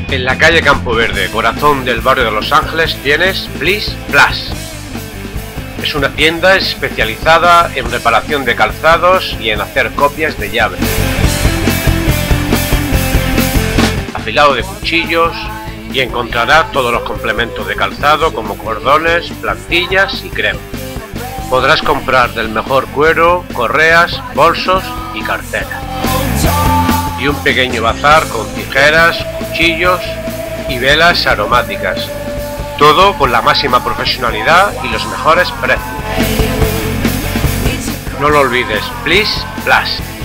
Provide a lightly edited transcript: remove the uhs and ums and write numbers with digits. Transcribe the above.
En la calle Campo Verde, corazón del barrio de Los Ángeles, tienes Bliss Plus. Es una tienda especializada en reparación de calzados y en hacer copias de llaves, afilado de cuchillos, y encontrará todos los complementos de calzado como cordones, plantillas y crema. Podrás comprar del mejor cuero, correas, bolsos y carteras. Y un pequeño bazar con tijeras, cuchillos y velas aromáticas. Todo con la máxima profesionalidad y los mejores precios. No lo olvides, Bliss Plus.